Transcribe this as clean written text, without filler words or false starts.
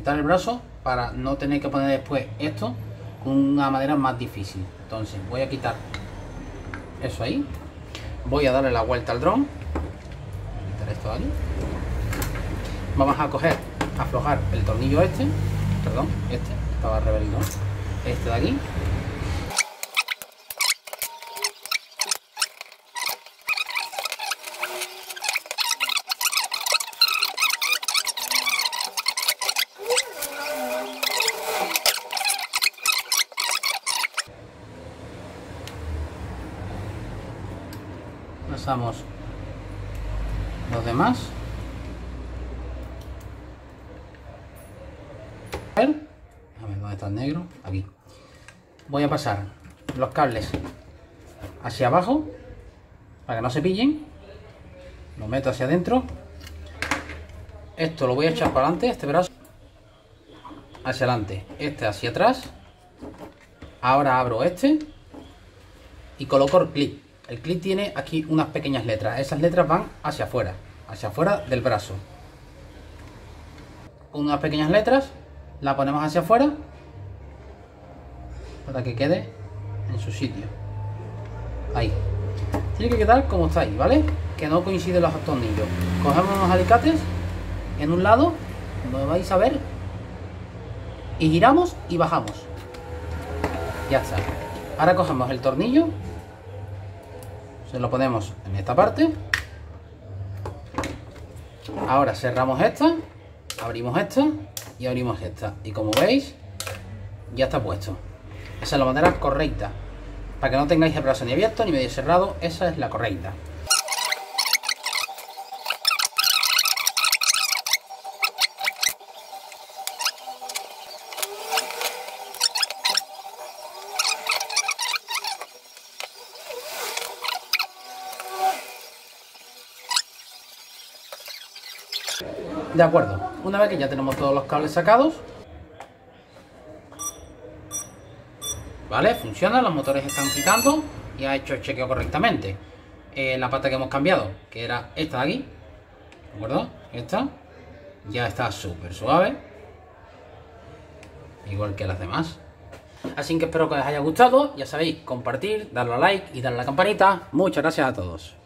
quitar el brazo para no tener que poner después esto con una manera más difícil. Entonces voy a quitar eso ahí, voy a darle la vuelta al dron, quitar esto de aquí. Vamos a coger, aflojar el tornillo este, perdón, este, estaba al revés, ¿no? Este de aquí. Pasamos los demás. A ver dónde está el negro. Aquí. Voy a pasar los cables hacia abajo para que no se pillen. Lo meto hacia adentro. Esto lo voy a echar para adelante, este brazo hacia adelante, este hacia atrás. Ahora abro este y coloco el clip. El clip tiene aquí unas pequeñas letras. Esas letras van hacia afuera del brazo. Unas pequeñas letras, la ponemos hacia afuera para que quede en su sitio. Ahí. Tiene que quedar como está ahí, ¿vale? Que no coinciden los tornillos. Cogemos unos alicates en un lado, como vais a ver, y giramos y bajamos. Ya está. Ahora cogemos el tornillo, se lo ponemos en esta parte. Ahora cerramos esta, abrimos esta y abrimos esta. Y como veis, ya está puesto. Esa es la manera correcta. Para que no tengáis el brazo ni abierto ni medio cerrado, esa es la correcta. De acuerdo, una vez que ya tenemos todos los cables sacados, vale, funciona, los motores están quitando y ha hecho el chequeo correctamente. La pata que hemos cambiado, que era esta de aquí, ¿de acuerdo? Esta ya está súper suave, igual que las demás. Así que espero que os haya gustado, ya sabéis, compartir, darle a like y darle a la campanita. Muchas gracias a todos.